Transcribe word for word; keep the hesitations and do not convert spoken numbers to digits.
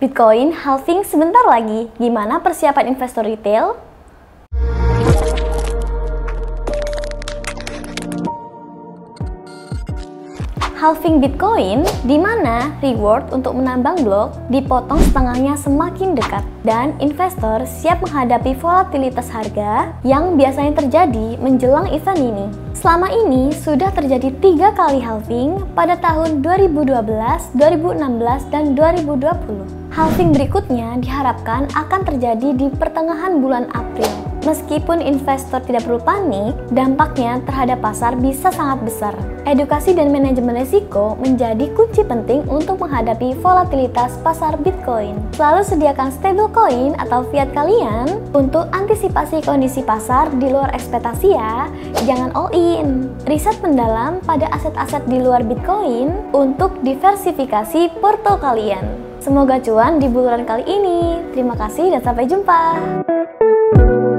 Bitcoin halving sebentar lagi. Gimana persiapan investor retail? Halving Bitcoin, di mana reward untuk menambang blok dipotong setengahnya semakin dekat, dan investor siap menghadapi volatilitas harga yang biasanya terjadi menjelang event ini. Selama ini sudah terjadi tiga kali halving pada tahun dua ribu dua belas, dua ribu enam belas, dan dua ribu dua puluh. Halving berikutnya diharapkan akan terjadi di pertengahan bulan April. Meskipun investor tidak perlu panik, dampaknya terhadap pasar bisa sangat besar. Edukasi dan manajemen risiko menjadi kunci penting untuk menghadapi volatilitas pasar Bitcoin. Selalu sediakan stablecoin atau fiat kalian untuk antisipasi kondisi pasar di luar ekspektasi ya. Jangan all in. Riset mendalam pada aset-aset di luar Bitcoin untuk diversifikasi porto kalian. Semoga cuan di bulan kali ini. Terima kasih dan sampai jumpa.